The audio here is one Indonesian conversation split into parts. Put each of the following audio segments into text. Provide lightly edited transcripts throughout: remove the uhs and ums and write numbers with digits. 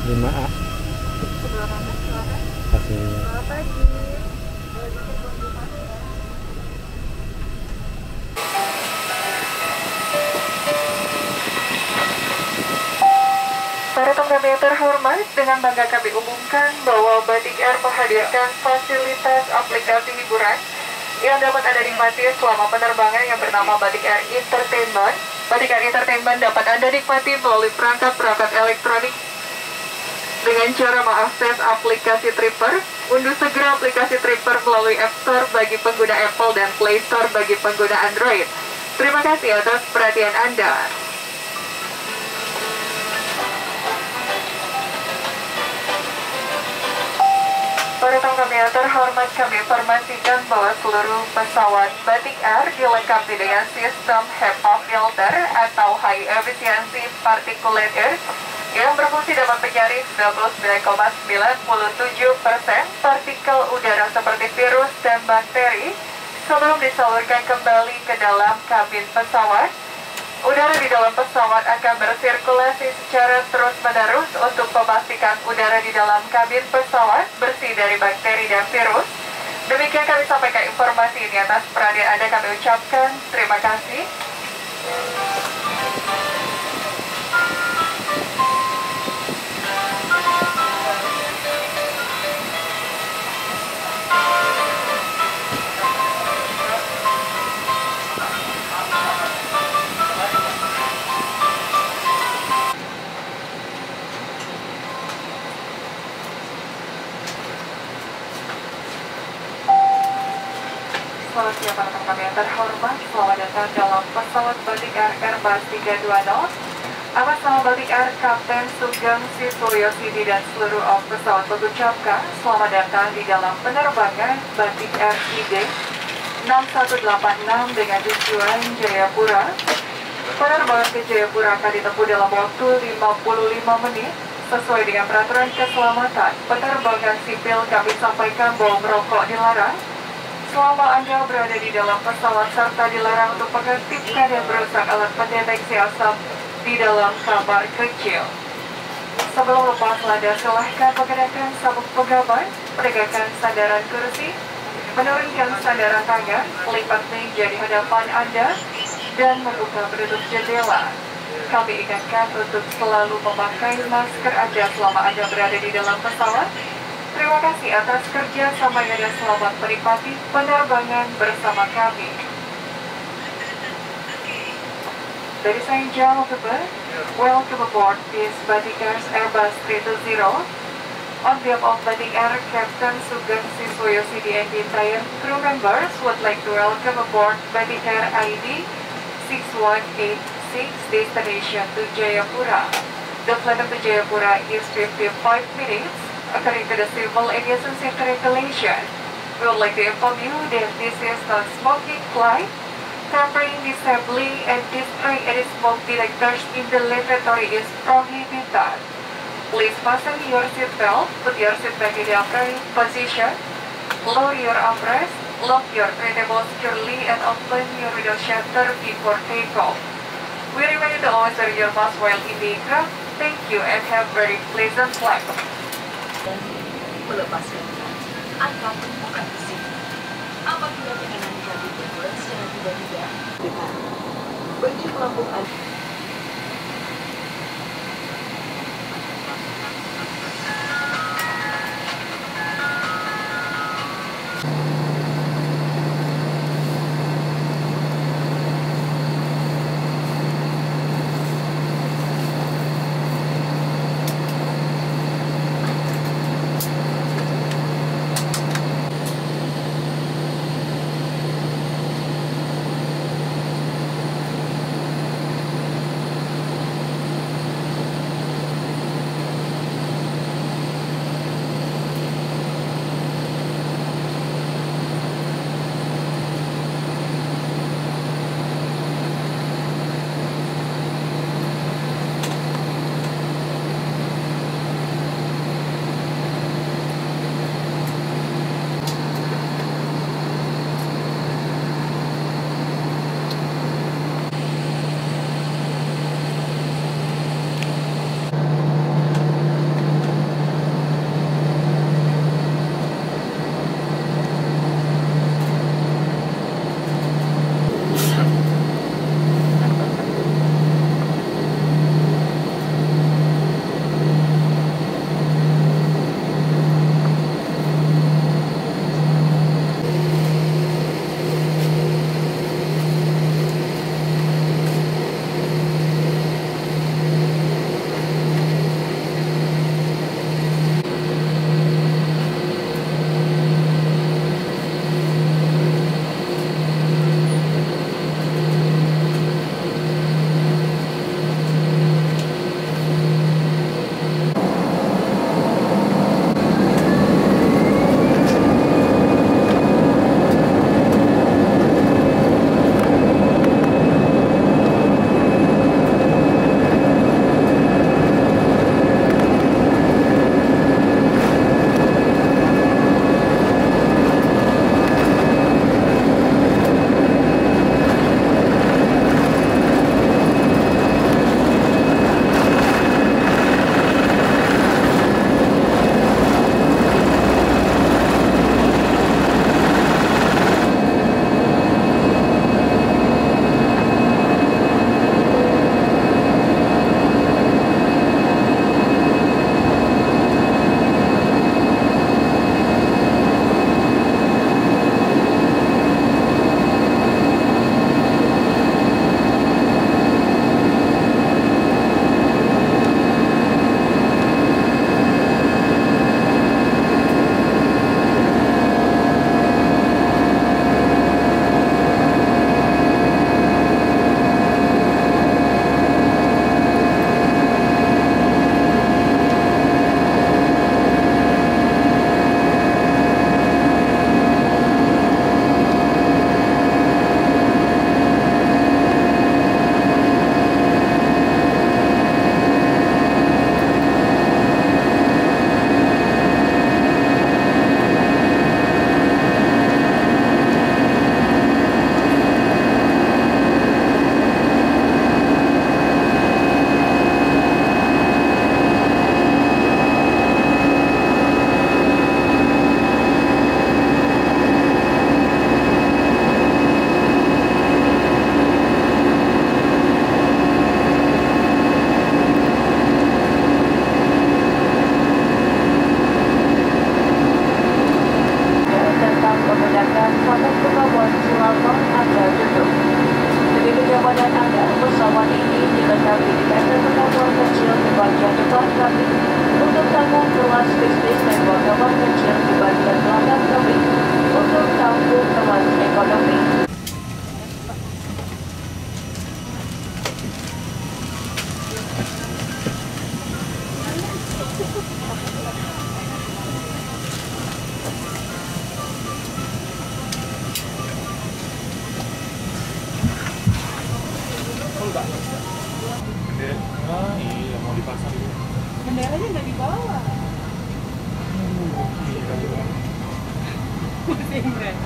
5A. Sebelah mana? Silakan. Kasih. Selamat pagi. Para tamu yang terhormat, dengan bangga kami umumkan bahwa Batik Air menghadirkan fasilitas aplikasi hiburan yang dapat Anda nikmati selama penerbangan yang bernama Batik Air Entertainment. Batik Air Entertainment dapat Anda nikmati melalui perangkat-perangkat elektronik dengan cara mengakses aplikasi Tripper. Unduh segera aplikasi Tripper melalui App Store bagi pengguna Apple dan Play Store bagi pengguna Android. Terima kasih atas perhatian Anda. Para tamu kami yang terhormat, kami informasikan bahwa seluruh pesawat Batik Air dilengkapi dengan sistem HEPA filter atau High Efficiency Particulate Air yang berfungsi dapat menyaring 99,97% partikel udara seperti virus dan bakteri sebelum disalurkan kembali ke dalam kabin pesawat. Udara di dalam pesawat akan bersirkulasi secara terus-menerus untuk memastikan udara di dalam kabin pesawat bersih dari bakteri dan virus. Demikian kami sampaikan informasi ini. Atas perhatian Anda kami ucapkan terima kasih. Selamat siang para tamu kami yang terhormat, selamat datang dalam pesawat Batik Air Airbus 320 atas nama Batik Air Kapten Sugeng Siswoyo-Sidi dan seluruh awak pesawat mengucapkan selamat datang di dalam penerbangan Batik Air ID 6186 dengan tujuan Jayapura. Penerbangan ke Jayapura akan ditempuh dalam waktu 55 menit sesuai dengan peraturan keselamatan penerbangan sipil. Kami sampaikan bahwa merokok dilarang selama Anda berada di dalam pesawat serta dilarang untuk mengaktifkan dan merusak alat pendeteksi asap di dalam kamar kecil. Sebelum lepas lada, silahkan mengenakan sabuk pengaman, menegakkan sandaran kursi, menurunkan sandaran tangan, lipat meja di hadapan Anda, dan membuka penutup jendela. Kami ingatkan untuk selalu memakai masker Anda selama Anda berada di dalam pesawat. Terima kasih atas kerjasamanya dan selamat menikmati penerbangan bersama kami. Ladies and gentlemen, welcome aboard this Batik Air Airbus 320. On behalf of Batik Air, Captain Sugeng Siswoyo-Sidi and the entire crew members would like to welcome aboard Batik Air ID 6186 destination to Jayapura. The flight to Jayapura is 55 minutes. According to the Civil Aviation Safety Regulation, we would like to inform you that this is non-smoking flight. Tampering, disabbling, and destroying any smoke detectors in the lavatory is prohibited. Please fasten your seatbelt, put your seat back in the upright position, lower your armrest, lock your tray table securely, and open your window shutter before takeoff. We remind you to always wear your mask while in the aircraft. Thank you and have a very pleasant flight. Dan melepaskan atau bukan mesin. Apabila tekanan kabin berkurang secara tiba-tiba, depan baju pelampung kaki di tenda pertemuan kecil di bagian depan kabin. Untuk tamu kelas bisnis dan warga kecil di bagian belakang kabin. Untuk tamu kelas ekonomi. Iya, mau dipasang dulu. Benderanya nggak dibawa. Pusing deh.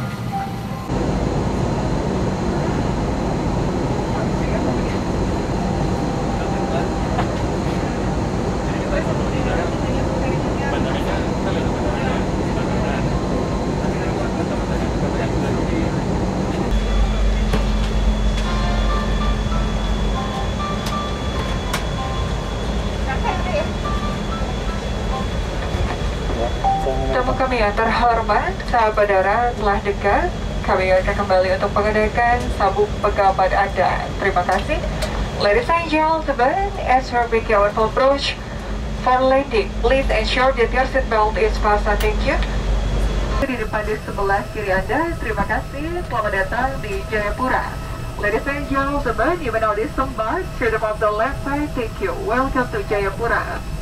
Tamu kami yang terhormat, sahabat daerah telah dekat. Kami akan kembali untuk mengadakan sabuk pegabat Anda. Terima kasih. Ladies and gentlemen, as we begin our approach for landing, please ensure that your seatbelt is fastened. Thank you. Di depan di sebelah kiri Anda, terima kasih. Selamat datang di Jayapura. Ladies and gentlemen, you may now disembark to the left side. Thank you. Welcome to Jayapura.